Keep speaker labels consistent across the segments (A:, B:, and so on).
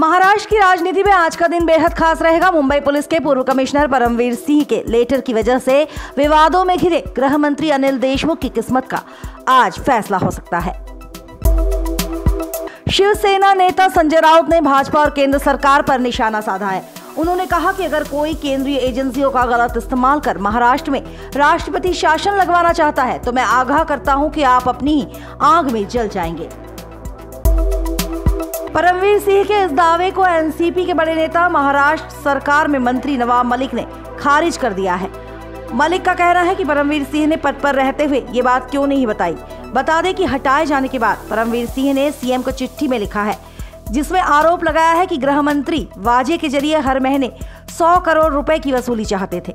A: महाराष्ट्र की राजनीति में आज का दिन बेहद खास रहेगा। मुंबई पुलिस के पूर्व कमिश्नर परमवीर सिंह के लेटर की वजह से विवादों में घिरे गृह मंत्री अनिल देशमुख की किस्मत का आज फैसला हो सकता है। शिवसेना नेता संजय राउत ने भाजपा और केंद्र सरकार पर निशाना साधा है। उन्होंने कहा कि अगर कोई केंद्रीय एजेंसियों का गलत इस्तेमाल कर महाराष्ट्र में राष्ट्रपति शासन लगवाना चाहता है तो मैं आगाह करता हूं कि आप अपनी ही आग में जल जाएंगे। परमवीर सिंह के इस दावे को एनसीपी के बड़े नेता महाराष्ट्र सरकार में मंत्री नवाब मलिक ने खारिज कर दिया है। मलिक का कहना है कि परमवीर सिंह ने पद पर रहते हुए ये बात क्यों नहीं बताई। बता दें कि हटाए जाने के बाद परमवीर सिंह ने सीएम को चिट्ठी में लिखा है जिसमें आरोप लगाया है कि गृह मंत्री वाजे के जरिए हर महीने 100 करोड़ रुपए की वसूली चाहते थे।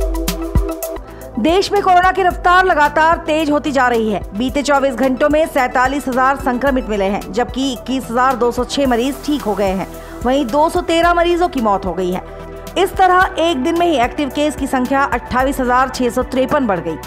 A: देश में कोरोना की रफ्तार लगातार तेज होती जा रही है। बीते 24 घंटों में 47,000 संक्रमित मिले हैं, जबकि 21,206 मरीज ठीक हो गए हैं। वहीं 213 मरीजों की मौत हो गई है। इस तरह एक दिन में ही एक्टिव केस की संख्या 28,653 बढ़ गई।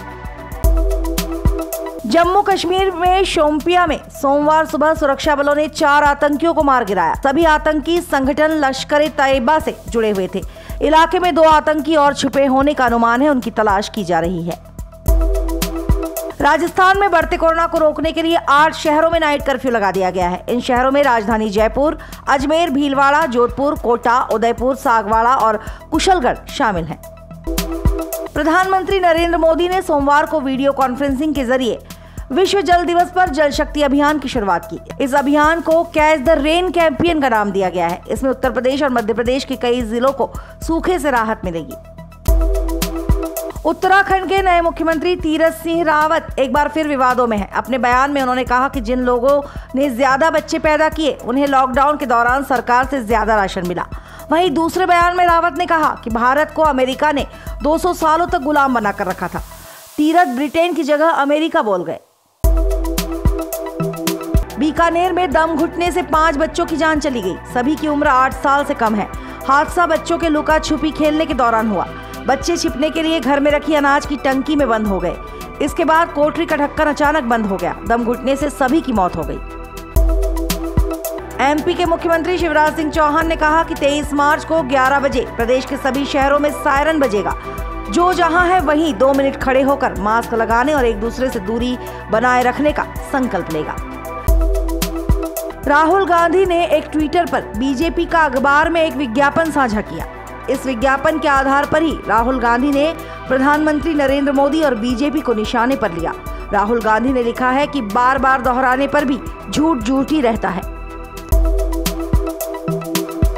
A: जम्मू कश्मीर में शोपियां में सोमवार सुबह सुरक्षा बलों ने 4 आतंकियों को मार गिराया। सभी आतंकी संगठन लश्कर-ए-तैयबा से जुड़े हुए थे। इलाके में 2 आतंकी और छुपे होने का अनुमान है, उनकी तलाश की जा रही है। राजस्थान में बढ़ते कोरोना को रोकने के लिए 8 शहरों में नाइट कर्फ्यू लगा दिया गया है। इन शहरों में राजधानी जयपुर, अजमेर, भीलवाड़ा, जोधपुर, कोटा, उदयपुर, सागवाड़ा और कुशलगढ़ शामिल हैं। प्रधानमंत्री नरेंद्र मोदी ने सोमवार को वीडियो कॉन्फ्रेंसिंग के जरिए विश्व जल दिवस पर जल शक्ति अभियान की शुरुआत की। इस अभियान को कैच द रेन कैंपेन का नाम दिया गया है। इसमें उत्तर प्रदेश और मध्य प्रदेश के कई जिलों को सूखे से राहत मिलेगी। उत्तराखंड के नए मुख्यमंत्री तीरथ सिंह रावत एक बार फिर विवादों में हैं। अपने बयान में उन्होंने कहा कि जिन लोगों ने ज्यादा बच्चे पैदा किए उन्हें लॉकडाउन के दौरान सरकार से ज्यादा राशन मिला। वहीं दूसरे बयान में रावत ने कहा कि भारत को अमेरिका ने 200 सालों तक गुलाम बनाकर रखा था। तीरथ ब्रिटेन की जगह अमेरिका बोल गए। बीकानेर में दम घुटने से 5 बच्चों की जान चली गई। सभी की उम्र 8 साल से कम है। हादसा बच्चों के लुका छुपी खेलने के दौरान हुआ। बच्चे छिपने के लिए घर में रखी अनाज की टंकी में बंद हो गए। इसके बाद कोठरी का ढक्कन अचानक बंद हो गया। दम घुटने से सभी की मौत हो गई। एमपी के मुख्यमंत्री शिवराज सिंह चौहान ने कहा कि 23 मार्च को 11 बजे प्रदेश के सभी शहरों में सायरन बजेगा। जो जहां है वहीं 2 मिनट खड़े होकर मास्क लगाने और एक दूसरे से दूरी बनाए रखने का संकल्प लेगा। राहुल गांधी ने एक ट्विटर पर बीजेपी का अखबार में एक विज्ञापन साझा किया। इस विज्ञापन के आधार पर ही राहुल गांधी ने प्रधानमंत्री नरेंद्र मोदी और बीजेपी को निशाने पर लिया। राहुल गांधी ने लिखा है कि बार बार दोहराने पर भी झूठ झूठ ही रहता है।